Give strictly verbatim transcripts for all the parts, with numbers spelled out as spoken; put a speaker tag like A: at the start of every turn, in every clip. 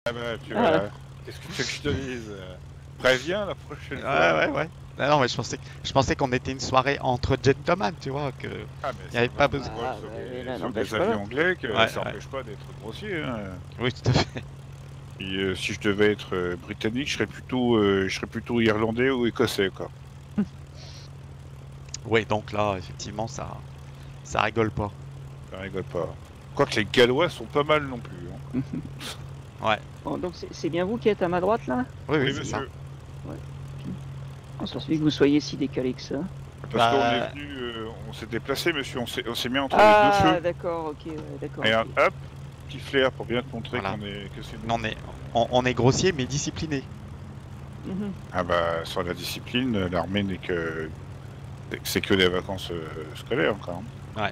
A: Ah bah tu
B: Ah.
A: vois, qu'est-ce que tu veux que je te dise? Préviens la prochaine
C: Ouais,
A: fois.
C: ouais, ouais. Non, non, mais je pensais, je pensais qu'on était une soirée entre gentlemen, tu vois, que
A: Ah mais
C: il n'y
A: ça
C: avait
A: va,
C: pas
A: on
C: besoin.
A: vole
B: Ah,
A: sur
B: ouais, mais
A: des,
B: là,
A: sur
B: n'empêche
A: des
B: pas
A: avions
B: là.
A: anglais, que
C: Ouais,
A: ça
C: ouais.
A: empêche pas d'être grossier. Hein.
C: Oui, tout à fait.
A: Et, euh, si je devais être euh, britannique, je serais plutôt, euh, je serais plutôt irlandais ou écossais, quoi.
C: Oui, donc là, effectivement, ça, ça rigole pas.
A: Ça rigole pas. Quoique les Gallois sont pas mal non plus. Hein.
C: Ouais.
B: Bon, donc c'est c'est bien vous qui êtes à ma droite là?
C: Oui, oui,
A: Oui,
C: c'est ça.
A: monsieur.
B: Ouais. Ok. Oh, ça
C: Attends,
B: se fait que
C: je-
B: vous soyez si décalé que ça.
A: Parce qu'on est
C: Bah,
A: venu, euh, on s'est déplacé, monsieur, on s'est, on s'est mis entre les deux feux.
B: Ah, d'accord, ok, ouais, d'accord,
A: Et un,
B: ok.
A: hop, petit flair pour bien te montrer
C: voilà.
A: qu'on est, que c'est nous.
C: On est, on, on est grossier mais discipliné.
B: Mhm.
A: Ah bah, sur la discipline, l'armée n'est que, c'est que des vacances euh, scolaires, quand même.
C: Ouais.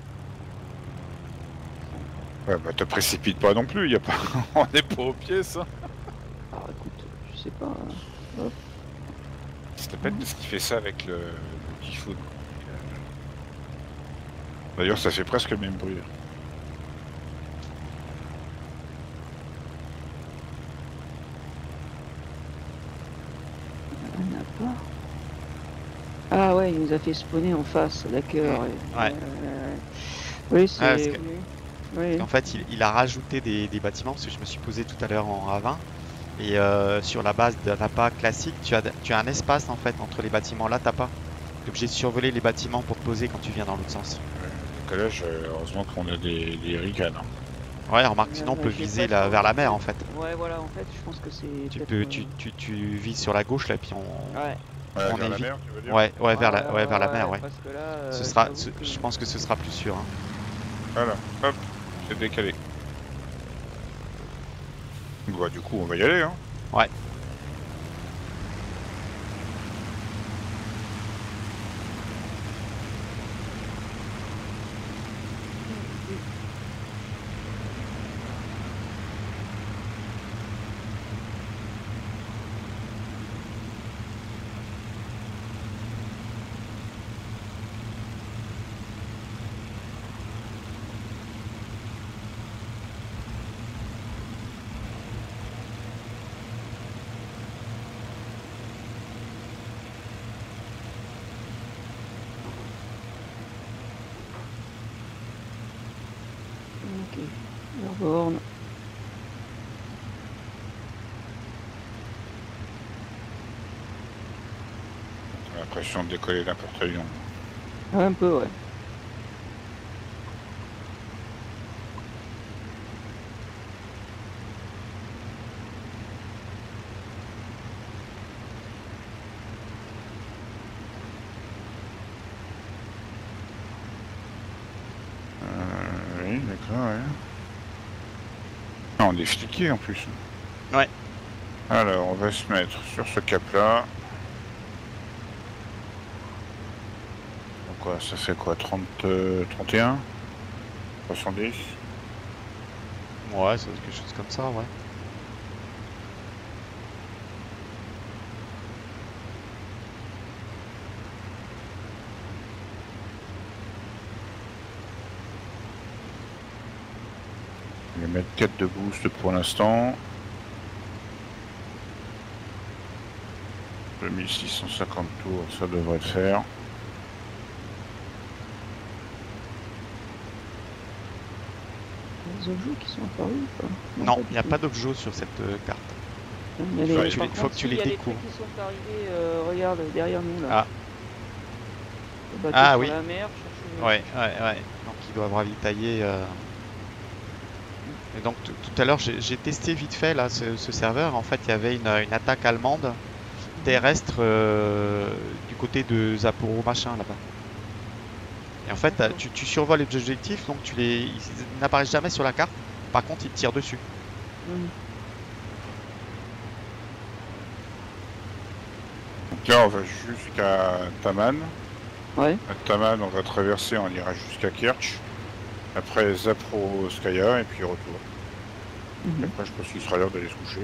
A: Ouais, bah te précipite pas non plus, y a pas... on n'est pas aux pièces. Hein.
B: Alors écoute, je sais pas. hein. Hop.
A: C'est bête parce qu'il fait ça avec le, le petit foot. D'ailleurs, ça fait presque le même bruit.
B: On n'a pas. Ah ouais, il nous a fait spawner en face, d'accord.
C: Mm.
B: ouais.
C: Ouais.
B: Euh, Oui, c'est.
C: Ah, parce que-
B: oui. Oui.
C: En fait, il, il a rajouté des, des bâtiments, parce que je me suis posé tout à l'heure en ravin. Et euh, sur la base d'un appât classique, tu as, tu as un espace en fait entre les bâtiments. Là, t'as pas. T'es obligé de survoler les bâtiments pour te poser quand tu viens dans l'autre sens.
A: Le collège, euh, heureusement qu'on a des, des ricanes. Hein.
C: Ouais, remarque, sinon on
B: Euh,
C: peut
B: j'ai
C: viser
B: pas
C: la,
B: trop
C: vers la
B: regardé.
C: mer en fait.
B: Ouais, voilà, en fait, je pense que c'est.
C: Tu
B: peut-être,
C: peux,
B: euh,
C: tu, tu, tu vises sur la gauche là, puis on,
B: Ouais.
A: Ouais,
C: on
A: vers la
C: évite.
A: mer, tu veux dire?
C: Ouais, ouais, vers la, ouais,
B: Ouais,
C: vers la
B: ouais,
C: mer, ouais.
B: parce que là,
C: Ce
B: euh,
C: sera,
B: j'avoue
C: ce-
B: que-
C: je pense que ce sera plus sûr. Hein.
A: Voilà, hop, c'est décalé. Bah, du coup, on va y aller. Hein.
C: Ouais.
B: Ok. Airborne.
A: J'ai l'impression de décoller d'un porte-avions.
B: Ouais, un peu, ouais.
A: Euh, oui, d'accord, ouais. Ah, on est fliqué en plus.
C: Ouais.
A: Alors, on va se mettre sur ce cap-là. Donc, quoi, ça fait quoi, trente, euh, trente et un soixante-dix?
C: Ouais, c'est quelque chose comme ça, ouais.
A: Je vais mettre quatre de boost pour l'instant. deux mille six cent cinquante tours, ça devrait le faire.
B: Les objets qui sont apparus ou pas?
C: Non,
B: pas
C: il
B: du
C: n'y a
B: tout.
C: pas d'objets sur cette euh, carte.
B: Il y a
C: Faut
B: les-
C: que tu
B: par
C: les- faut
B: contre,
C: que tu
B: si,
C: les
B: il y a des
C: découvres.
B: trucs qui sont arrivés, euh, regarde, derrière nous, là.
C: Ah,
B: Le bateau
C: Ah,
B: sur
C: oui.
B: la mer, cherchez-
C: ouais, ouais, ouais. Donc ils doivent ravitailler. euh. Et donc tout tout à l'heure, j'ai j'ai testé vite fait là ce, ce serveur. En fait, il y avait une, une attaque allemande terrestre euh, du côté de Zapporo machin là-bas. Et en fait, t'as-
B: D'accord.
C: tu, tu survoles les objectifs, donc tu les, ils n'apparaissent jamais sur la carte. Par contre, ils te tirent dessus.
B: Mhm.
A: Donc là, on va jusqu'à Taman.
B: Ouais.
A: À Taman, on va traverser, on ira jusqu'à Kerch. Après Zaporozhskaya et puis retour.
B: Mhm.
A: Après, je pense qu'il sera l'heure d'aller se coucher.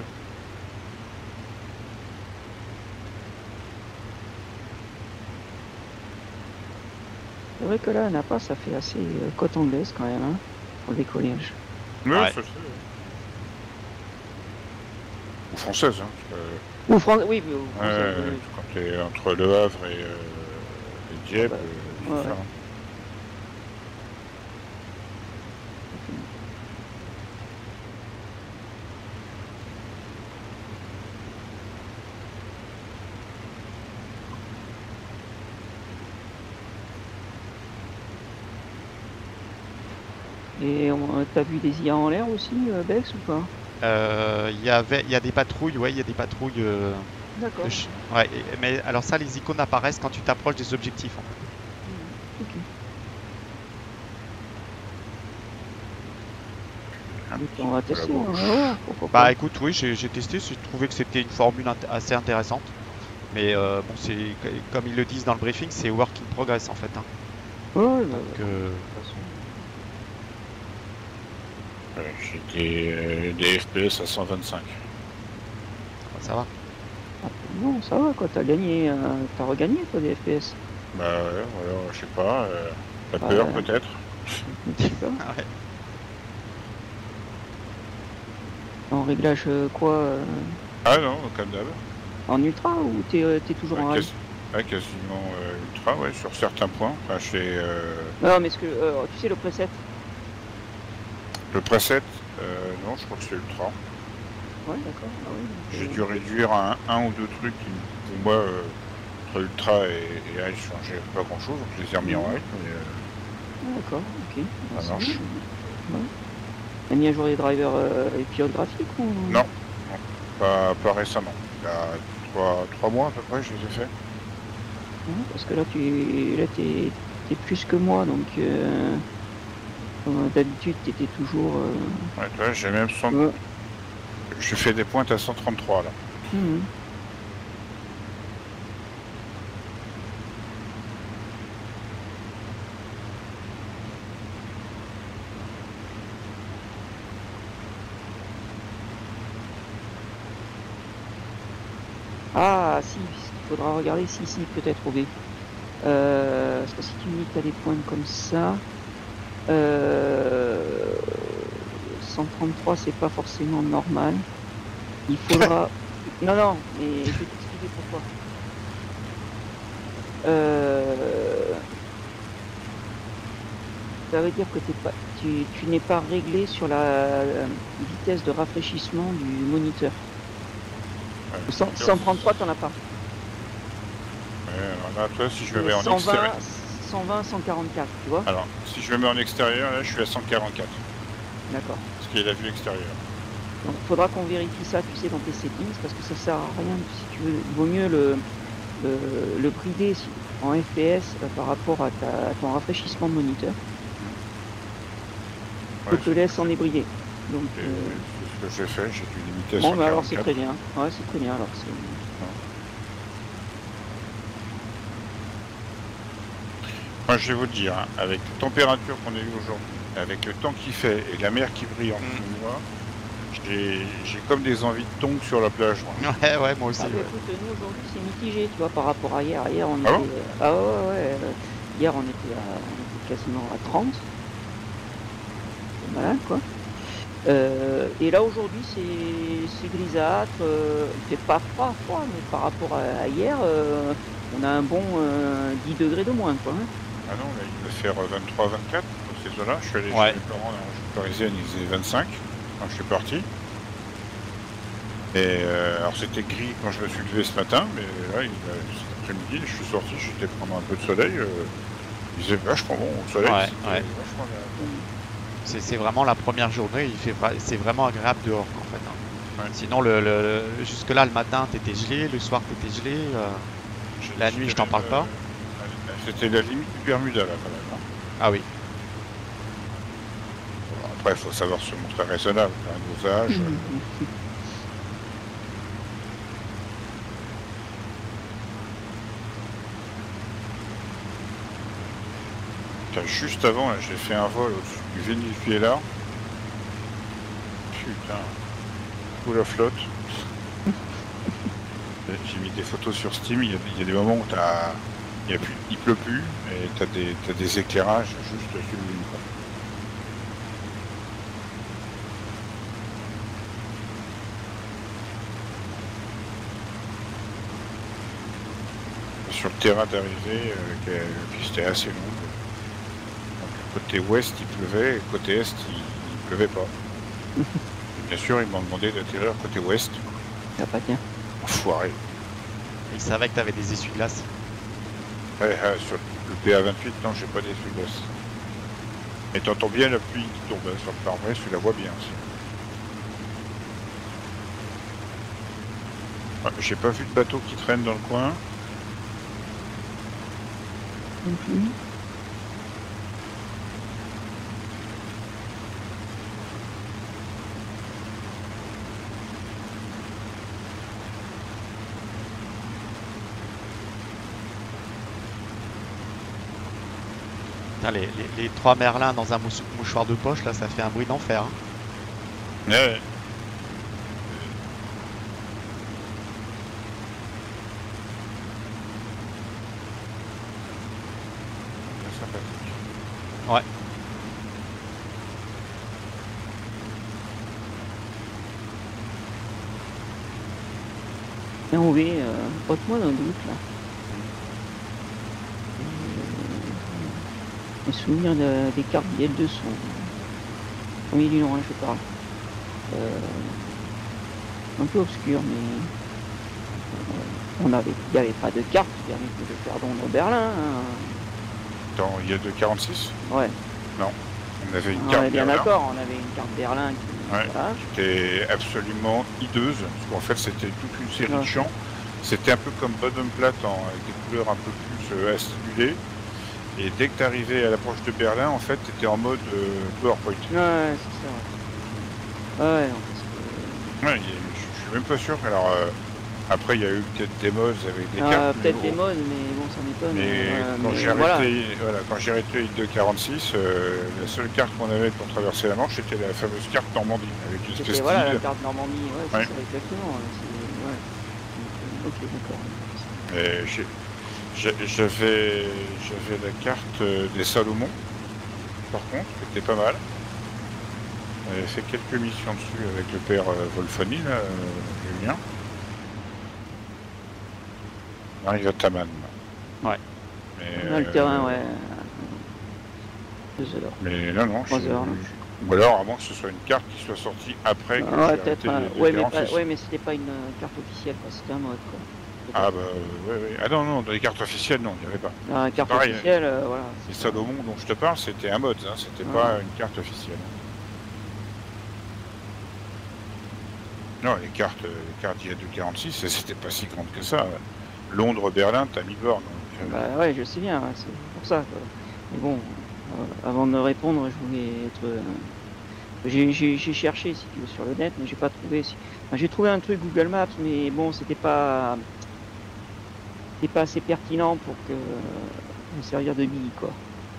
B: C'est vrai que là, Napa, ça fait assez euh, côte anglaise quand même, hein, pour le décollage.
A: Ouais,
C: Ouais.
A: ça se fait. Ou française, hein.
B: Ou France, oui, mais ou
A: Euh,
B: française,
A: ouais,
B: oui.
A: quand t'es entre Le Havre et, euh, et Dieppe,
B: Ouais,
A: euh,
B: ouais,
A: c'est ça,
B: ouais.
A: hein.
B: Et on- t'as vu des I A en l'air aussi, euh, Bex, ou pas?
C: Euh, Il y avait, il y a des patrouilles, ouais, il y a des patrouilles. euh,
B: D'accord.
C: de ch- ouais, et- mais alors ça, les icônes apparaissent quand tu t'approches des objectifs, en fait.
B: Mhm. Ok.
A: Un
B: Donc,
A: petit
B: on va
A: peu à la
B: tester, on va
A: gauche.
B: voir, pourquoi
C: Bah
B: pas.
C: écoute, oui, j'ai j'ai testé, j'ai trouvé que c'était une formule int- assez intéressante. Mais euh, bon, c'est comme ils le disent dans le briefing, c'est work in progress en fait, hein.
B: Ouais, ouais, bah,
C: Donc,
B: de
C: euh,
B: toute façon.
A: Ouais, j'ai des, euh, des F P S à cent vingt-cinq.
C: ça va.
B: Ah, non, ça va, quoi. T'as gagné, euh, t'as regagné, quoi, des F P S.
A: Bah ouais, voilà, je sais pas. Euh, la
B: Bah,
A: peur
B: euh,
A: peut-être.
B: Je sais pas.
C: Ouais.
B: En réglage, euh, quoi euh,
A: Ah non, comme d'hab.
B: en ultra ou t'es euh, t'es toujours
A: Ouais,
B: en high?
A: quasi- ouais, quasiment euh, ultra, ouais, sur certains points. Enfin, chez euh,
B: Non, mais ce que euh, tu sais, le preset.
A: le preset, euh, non, je crois que c'est ultra.
B: Ouais, d'accord. Ah, oui, donc,
A: J'ai
B: euh,
A: dû réduire un, un ou deux trucs qui, pour moi, euh, entre ultra et, et high, changeaient pas grand chose. Donc je les ai remis en high. Mais, euh,
B: ah, d'accord, ok. Bah,
A: ça
B: c'est
A: marche.
B: bien. Ouais. T'as mis à jour les drivers euh, et pilotes graphiques ou
A: Non, non, pas, pas récemment. Il y a trois, trois mois à peu près, je les ai fait.
B: Ouais, parce que là, tu là, t'es t'es plus que moi, donc euh, euh, d'habitude, t'étais toujours. Euh...
A: Ouais, tu vois, j'ai même cent...
B: Ouais.
A: Je fais des pointes à cent trente-trois là.
B: Mhm. Ah, si, il faudra regarder si, si, peut-être, O B. Euh, parce que si tu me dis que tu as des points comme ça, euh, cent trente-trois, c'est pas forcément normal. Il faudra. Non, non, mais je vais t'expliquer pourquoi. Euh, Ça veut dire que t'es pas, tu, tu n'es pas réglé sur la euh, vitesse de rafraîchissement du moniteur.
A: Ouais,
B: cent, cent trente-trois, t'en as pas.
A: Ouais, alors là, toi, si je me
B: C'est
A: mets en
B: cent vingt,
A: extérieur.
B: cent vingt, cent quarante-quatre, tu vois.
A: Alors, si je me mets en extérieur, là, je suis à cent quarante-quatre.
B: D'accord.
A: Ce qui est la vue extérieure.
B: Donc il faudra qu'on vérifie ça, tu sais, dans tes settings, parce que ça sert à rien, si tu veux, il vaut mieux le, le, le brider si- en F P S euh, par rapport à, ta, à ton rafraîchissement de moniteur.
A: Ouais,
B: Je te laisse en ébrider. Donc,
A: c'est
B: euh,
A: c'est ce que j'ai fait, j'ai dû limiter à
B: bon,
A: cent
B: bah alors c'est
A: quarante-quatre.
B: très bien. Ouais, c'est très bien. Alors, c'est...
A: Moi, je vais vous le dire, hein, avec la température qu'on a eue aujourd'hui, avec le temps qu'il fait et la mer qui brille en dessous de moi, j'ai j'ai comme des envies de tongs sur la plage. Moi.
C: Ouais, ouais, moi aussi.
B: Ah, bah,
C: Ouais.
B: écoute, nous aujourd'hui c'est mitigé, tu vois, par rapport à hier. Hier on
A: Ah
B: était.
A: bon
B: euh, ah ouais, ouais, ouais, euh, hier on était, à, on était quasiment à trente. C'est malade, quoi. Euh, et là aujourd'hui c'est c'est grisâtre, euh, il fait pas froid, froid, mais par rapport à, à hier, euh, on a un bon euh, dix degrés de moins, quoi. Hein.
A: Ah non, là, il va faire vingt-trois vingt-quatre dans ces eaux-là. Je suis allé
C: Ouais.
A: chez mes parents, là, en région parisienne, il faisait vingt-cinq quand je suis parti. Et euh, alors c'était gris quand je me suis levé ce matin, mais là, il, euh, cet après-midi, je suis sorti, j'étais prendre un peu de soleil. Euh, il faisait vachement bon au soleil.
C: Ouais,
A: c'était
C: ouais.
A: vachement agréable.
C: C'est c'est vraiment la première journée, il fait vra- c'est vraiment agréable dehors en fait, hein.
A: Ouais.
C: Sinon, le, le- jusque-là, le matin, t'étais gelé, le soir, t'étais gelé. euh,
A: J'ai-
C: La nuit, je t'en
A: c'était
C: parle
A: même,
C: pas.
A: euh, C'était la limite du Bermuda là quand même. Hein.
C: Ah oui.
A: Bon, après, il faut savoir se montrer raisonnable, un dosage.
B: Mhm.
A: Putain, juste avant, là, j'ai fait un vol au-dessus du Venezuela. Putain, tout la flotte. J'ai mis des photos sur Steam, il y a, il y a des moments où t'as, il y a plus, il pleut plus et t'as des, t'as des éclairages juste sublimes. quoi. sur le terrain d'arrivée, euh, qui était assez long. Donc, côté ouest, il pleuvait, et côté est, il, il pleuvait pas. Bien sûr, ils m'ont demandé d'atterrir côté ouest.
B: T'as pas tiens.
A: Enfoiré.
C: Il savait que t'avais des essuie-glaces.
A: Ouais, ah, sur le P A vingt-huit, non, j'ai pas d'essuie-glaces. Et t'entends bien la pluie qui tombe hein, sur le pare-brise, tu la vois bien aussi. Ouais, j'ai pas vu de bateau qui traîne dans le coin.
B: Non plus.
C: Putain, les, les, les trois merlins dans un mouche- mouchoir de poche, là, ça fait un bruit d'enfer. Hein.
A: Ouais, ouais. C'est sympathique.
C: Ouais.
B: Tiens, O V, euh, ôte-moi d'un doute là. Euh, mes souvenirs de- des cartes I L deux sont. Oui, du nom, hein, je parle. Euh, un peu obscur, mais. euh, on avait, il n'y avait pas de carte qui permettait de faire Londres Berlin. Hein.
A: Dans I L deux quarante-six,
B: Ouais.
A: on avait une
B: On
A: carte
B: est bien
A: Berlin
B: d'accord, on avait une carte Berlin qui.
A: Ouais.
B: Voilà.
A: qui était absolument hideuse, parce qu'en fait c'était toute une série
B: Ouais.
A: de champs. C'était un peu comme Bottom Plate en, avec des couleurs un peu plus euh, acidulées. Et dès que tu arrivais à l'approche de Berlin, en fait, tu étais en mode euh, PowerPoint.
B: Ouais, c'est ça. Ouais, ouais non, parce que.
A: Ouais, il y a- je je suis même pas sûr. Alors, euh, après, il y a eu peut-être des modes avec des
B: Euh,
A: cartes.
B: Peut-être
A: mais
B: des
A: bon.
B: modes, mais bon, ça m'étonne.
A: Mais
B: euh,
A: quand
B: mais
A: j'ai
B: voilà.
A: arrêté, voilà, quand j'ai arrêté I L deux quarante-six, euh, la seule carte qu'on avait pour traverser la Manche, c'était la fameuse carte Normandie, avec une espèce
B: C'était voilà, la
A: d'île.
B: carte Normandie, ouais, c'est
A: Ouais.
B: ça exactement. Ouais, c'est- ouais. Donc, euh, ok, d'accord.
A: Et j'ai- j'ai- J'avais j'avais la carte euh, des Salomon, par contre, qui était pas mal. J'avais fait quelques missions dessus avec le père euh, Wolfoni, là, euh, Julien. On arrive à Taman. là.
C: Ouais.
A: Mais,
B: On a le
A: euh,
B: terrain, ouais. Deux heures.
A: Mais non, non.
B: Trois
A: je-
B: heures, là.
A: je- Ou alors, à moins que ce soit une carte qui soit sortie après que
B: Ah,
A: j'ai
B: ouais,
A: arrêté
B: peut-être.
A: les-
B: euh,
A: les
B: ouais, mais pas-
A: quarante-six.
B: ouais, mais c'était pas une euh, carte officielle, quoi, c'était un mode, quoi.
A: Ah bah ouais, ouais. Ah non, non, dans les cartes officielles, non, il n'y avait pas.
B: Ah, carte
A: pareil,
B: officielle, euh, voilà.
A: Les
B: c'est-
A: Salomon dont je te parle, c'était un mode, hein, c'était
B: Ah.
A: pas une carte officielle. Non, les cartes, euh, les cartes I L deux quarante-six, c'était pas si grande que ça. Londres-Berlin, t'as mis borne. donc, euh,
B: Bah ouais, je sais bien, ouais, c'est pour ça, quoi. Mais bon, euh, avant de répondre, je voulais être. euh, J'ai j'ai- j'ai cherché, si tu veux, sur le net, mais j'ai pas trouvé. si- enfin, j'ai trouvé un truc Google Maps, mais bon, c'était pas. C'était pas assez pertinent pour que. me servir de bille, quoi.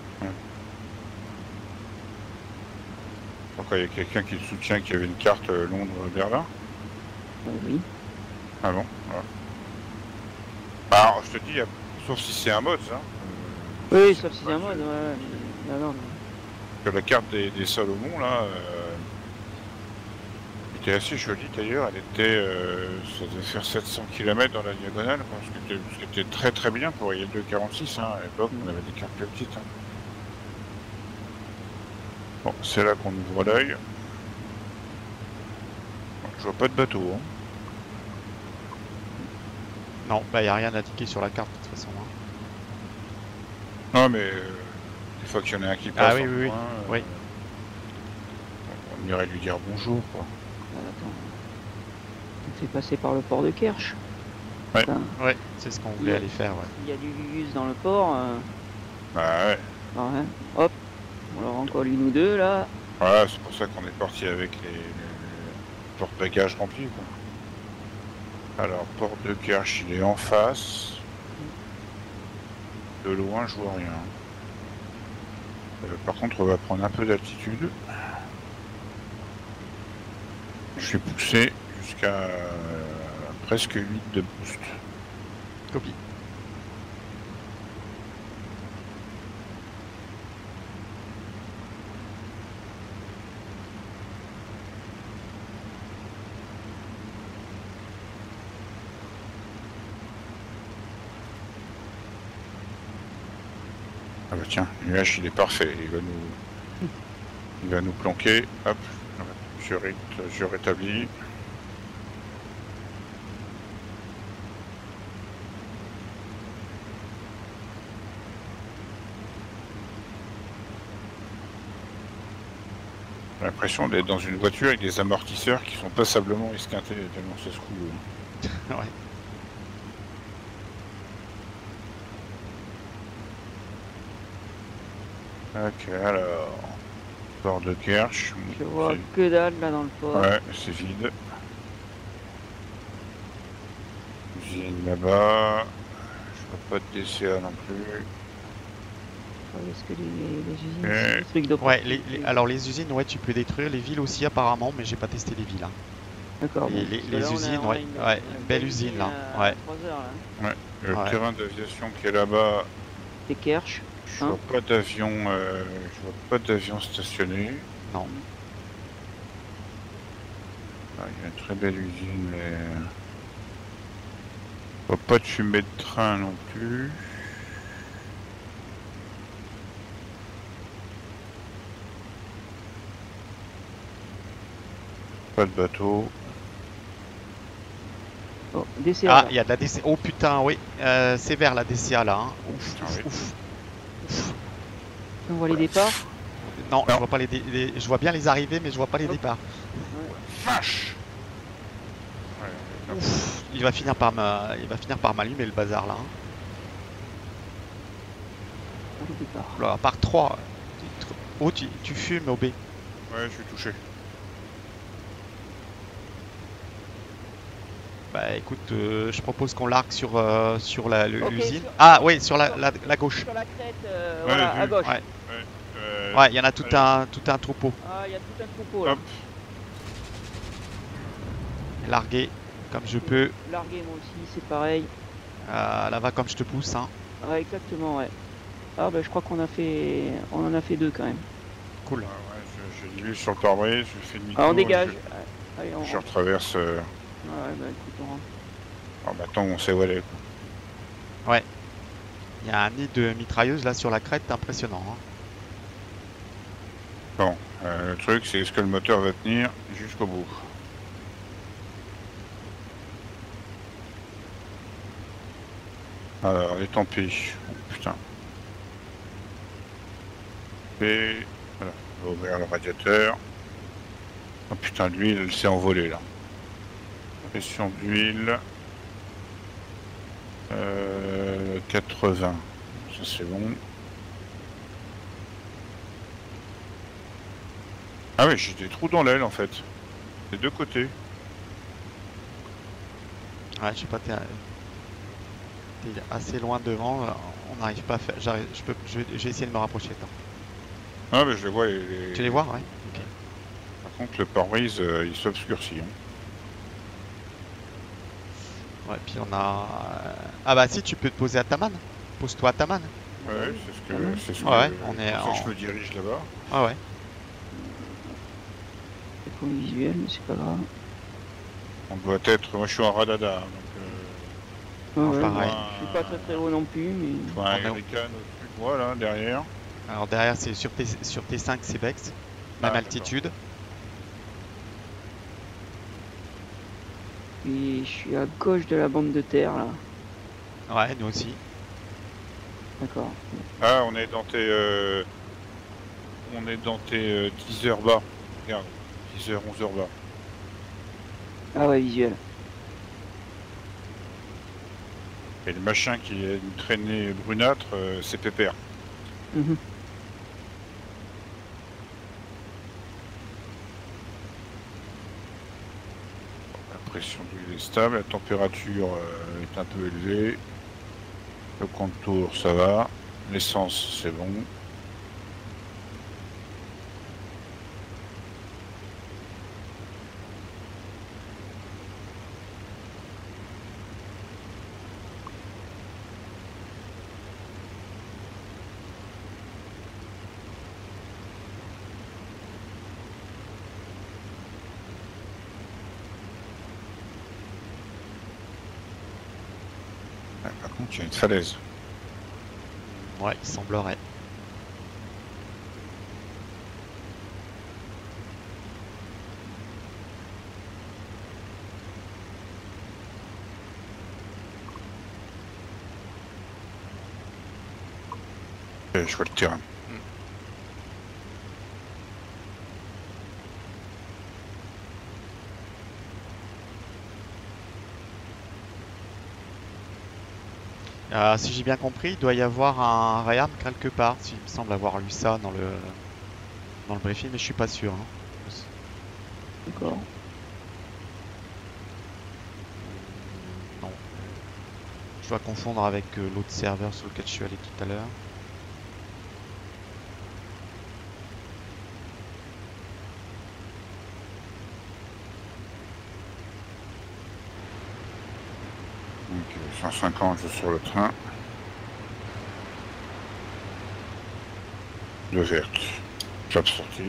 A: Pourquoi il y a quelqu'un qui soutient qu'il y avait une carte euh, Londres-Berlin?
B: Euh, oui.
A: Ah bon voilà. Bah, alors, je te dis, euh, sauf si c'est un mode, hein. Euh,
B: Oui,
A: c'est
B: sauf si
A: pas
B: c'est un
A: que-
B: mode, ouais. mais- Non, non, non.
A: que la carte des, des Salomon, là, euh, était assez jolie d'ailleurs. Elle était, euh, ça devait faire sept cents kilomètres dans la diagonale, quoi, ce, qui était, ce qui était très très bien pour I L deux quarante-six. Hein, à l'époque, on avait des cartes plus petites. Hein. Bon, c'est là qu'on ouvre l'œil. Bon, je vois pas de bateau. Hein.
C: Non, bah il n'y a rien indiqué sur la carte de toute façon. Hein.
A: Non, mais euh, des fois qu'il y en a un qui passe.
C: Ah oui,
A: en
C: oui, oui.
A: coin, euh,
C: Oui.
A: On irait lui dire bonjour, quoi.
B: Ah, attends. On fait passer par le port de Kerch.
A: Ouais.
B: Putain,
C: Ouais, c'est ce qu'on voulait
B: Ouais.
C: aller faire. Ouais.
B: il y a du Gugus dans le port. euh,
A: Bah ouais.
B: ouais. Hop, on leur en colle une ou deux là.
A: Voilà, c'est pour ça qu'on est parti avec les, les- les porte-bagages remplis, quoi. Alors, porte de Kerch, il est en face. De loin, je vois rien. Euh, par contre, on va prendre un peu d'altitude. Je suis poussé jusqu'à euh, presque huit de boost.
C: Copie.
A: Ah bah tiens, le nuage il est parfait, il va nous, il va nous planquer. Hop, je, ré... je rétablis. J'ai l'impression d'être dans une voiture avec des amortisseurs qui sont passablement esquintés tellement c'est ce coup.
C: Ouais.
A: Ok, alors. Port de Kerch.
B: Je vois que dalle là dans le port.
A: Ouais, c'est vide. Usine là-bas. Je vois pas de D C A non plus.
B: Est-ce que les, les usines,
A: Et...
B: c'est des trucs de
C: Ouais, les, les, alors les usines, ouais, tu peux détruire. Les villes aussi apparemment, mais j'ai pas testé les villes. Hein.
B: D'accord.
C: Les,
B: Bon,
C: les,
B: parce que
C: les
B: là, on a-
C: usines,
B: on a
C: ouais,
B: une-
C: ouais,
B: une
C: une belle usine là.
B: à
C: Ouais.
B: trois heures, là.
A: Ouais, le
C: Ouais.
A: terrain d'aviation qui est là-bas.
B: Des Kerch.
A: Je
B: Hein
A: vois pas d'avion, euh, je vois pas d'avion stationné.
C: Non.
A: Ah, il y a une très belle usine, mais je vois pas de fumée de train non plus. Pas de bateau.
B: Oh, D C A.
C: Ah,
B: là.
C: il y a de la D C A. Oh putain, oui, euh, c'est vert la D C A là. Hein. Ouf,
A: Putain,
C: ouf,
A: oui.
C: ouf.
B: On voit les départs.
C: Non,
A: Non.
C: je vois pas les, dé- les- je vois bien les arrivées, mais je vois pas les
B: Hop.
C: départs.
A: Vache! Ouais, on est bien.
C: Ouf, il va finir par me, il va finir par m'allumer le bazar là. Hein.
B: Les départs.
C: Là, à part trois. Oh, tu, tu fumes, O B.
A: Ouais, je suis touché.
C: Bah écoute, euh, je propose qu'on l'arque sur, euh, sur la- le-
B: Ok,
C: l'usine.
B: sur-
C: Ah oui, sur la, la, la gauche.
B: Sur la crête, euh,
A: Ouais,
B: voilà,
A: vu.
B: à gauche.
C: Ouais,
A: Euh,
C: ouais, il y en a tout
A: allez.
C: un, tout un troupeau.
B: Ah, il y a tout un troupeau là.
A: Hop.
C: Largué comme je peux.
B: Largué moi aussi, c'est pareil.
C: Euh, là va comme je te pousse. Hein.
B: Ouais, exactement, ouais. Ah bah je crois qu'on a fait, on en a fait deux quand même.
C: Cool.
A: Ouais, ouais, je- j'ai vu sur le pare-brise, je fais demi-tour.
B: Ah, on dégage.
A: Je,
B: Ouais. Allez, on
A: je
B: rentre.
A: retraverse. Euh...
B: Ouais, bah écoute, on rentre.
A: Alors maintenant, on sait où aller. Quoi.
C: Il y a un nid de mitrailleuse là sur la crête, impressionnant. Hein.
A: Bon, euh, le truc, c'est est-ce que le moteur va tenir jusqu'au bout? Alors, les tant pis. Oh, putain. Et voilà, on va ouvrir le radiateur. Oh putain, l'huile, elle s'est envolée là. Pression d'huile. Euh, quatre-vingts. Ça c'est bon. Ah oui, j'ai des trous dans l'aile en fait. Des deux côtés.
C: Ouais, je sais pas, t'es t'es assez loin devant. On n'arrive pas à faire. j'arrive- Je peux, je vais, je vais essayer de me rapprocher. Attends.
A: Ah mais je les vois. Les, les-
C: Tu les vois, ouais. Ok.
A: Par contre, le pare-brise, euh, il s'obscurcit. Hein.
C: Ouais, puis on a. euh, Ah bah si, tu peux te poser à Taman. Pose-toi à Taman.
A: Ouais, c'est ce que,
B: Mhm.
A: c'est ce
C: Ouais,
A: que,
C: ouais, on est
A: c'est pour ça que
C: en-
A: je me dirige là-bas.
C: Ah ouais.
B: C'est pour le visuel, mais c'est pas grave.
A: On doit être. Moi, je suis en radada. Donc, euh,
B: Ouais, ouais,
C: pareil.
B: ouais. Je suis pas très très haut non plus, mais.
A: je vois un
C: On est où
A: Hurricane au-dessus de moi là, derrière.
C: Alors derrière, c'est sur T, sur T cinq, c'est Bex. Même
A: Ah,
C: altitude.
B: Et je suis à gauche de la bande de terre là.
C: Ouais, nous aussi.
B: D'accord.
A: Ah, on est dans tes. euh, On est dans tes euh, dix heures bas. Regarde, dix heures, onze heures bas.
B: Ah ouais, visuel.
A: Et le machin qui est une traînée brunâtre, euh, c'est pépère.
B: Mhm.
A: La pression d'huile est stable, la température euh, est un peu élevée. Le contour, ça va. L'essence, c'est bon. Ah, par contre, il y a une falaise.
C: Ouais, il semblerait.
A: Et je vois le terrain.
C: Euh, si j'ai bien compris, il doit y avoir un réarm quelque part. Il me semble avoir lu ça dans le dans le briefing, mais je suis pas sûr. Hein.
B: D'accord.
C: Non. Je dois confondre avec euh, l'autre serveur sur lequel je suis allé tout à l'heure.
A: Donc cent cinquante, je sur le train. De verte. Job sorti.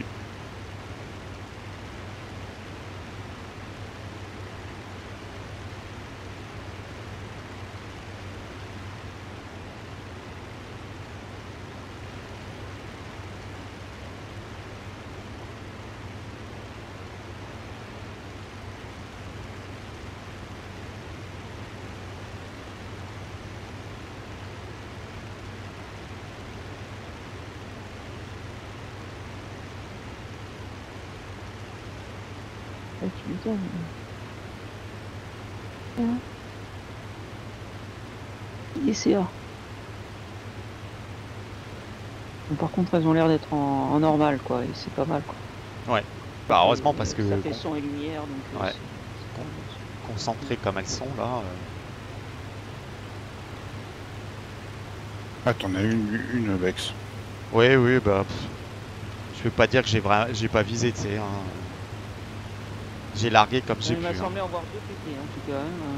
B: Ah, tu m'étonnes. Hein. I C A. Bon, par contre, elles ont l'air d'être en, en normal, quoi, et c'est pas mal, quoi.
C: Ouais. Bah heureusement
B: Et,
C: parce que
B: ça fait
C: con-
B: son et lumière, donc euh,
C: Ouais.
B: c'est- c'est pas-
C: concentrées comme elles sont là. euh,
A: Ah, t'en as une, une Bex.
C: Oui, oui, bah. pff, je vais pas dire que j'ai vra- j'ai pas visé, tu sais. Hein. J'ai largué comme j'ai
B: Il
C: pu.
B: m'a
C: Hein.
B: semblé en voir deux pétés, en tout cas. Hein.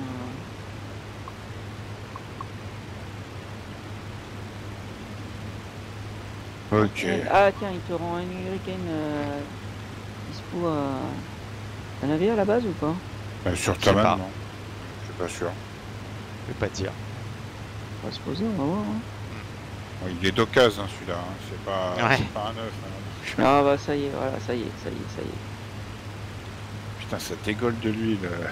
A: Ok.
B: Euh, Ah, tiens, il te rend un américaine euh, dispo à un navire à la base ou pas?
A: Euh, sur
C: Je sais
A: Taman,
C: pas.
A: non. Je suis pas sûr.
C: Je vais pas dire.
B: On va se poser, on va voir. Hein.
A: Bon, il est d'occasion, hein, celui-là. Hein. C'est pas,
C: Ouais.
A: c'est pas un neuf. Hein.
B: Ah bah ça y est, voilà, ça y est, ça y est, ça y est.
A: Putain, ça dégole de l'huile. euh.